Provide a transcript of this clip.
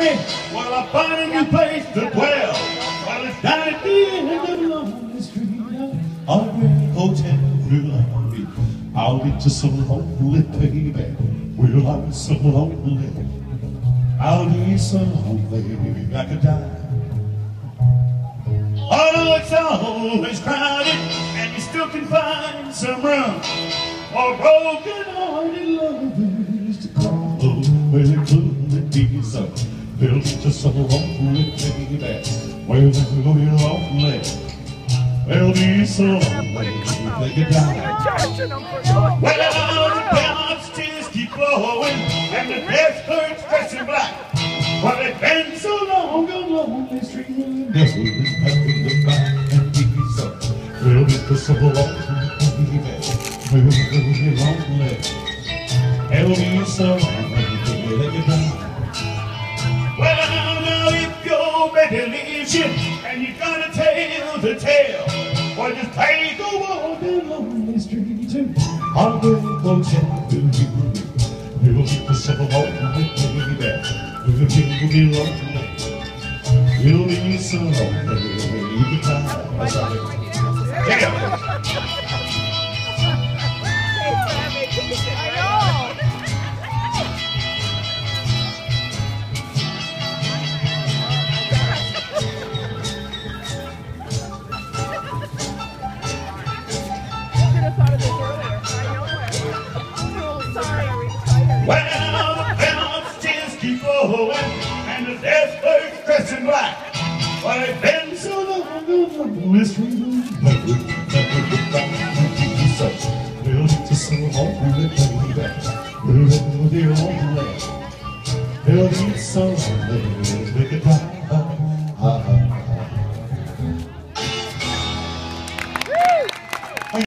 me, well, I find a new place to dwell. Well, it's down at the end of the lonely street. Heartbreak Hotel, will I be? I'll be just so lonely, baby. Will I be so lonely? I'll be so lonely, I could die. Although it's always crowded, and you still can find some room for broken-hearted lovers to call. Well, it couldn't be so. They'll be just so lonely, baby. Well, they'll be lonely. They'll be so lonely, they could die. Well, the balance tears keep flowing, and the desk clerk's dressed in black. Well, they've been so long on lonely street. Yes, we'll be having the back and be so. We'll be just so lonely, baby. We'll be lonely. They'll be so lonely, they could die. Well, now if your baby leaves you and you got a tale to tell, well, just take a walk down lonely street to Heartbreak Hotel. We'll be just so lonely, baby. We'll be lonely. We'll be so lonely. You can cry. That's right. Take it. Well, the bells just keep flowing, and the desk clerk's dressed in black. Well, it's been so long on this street. We'll be just so lonely, baby. We'll be lonely. We'll be so lonely.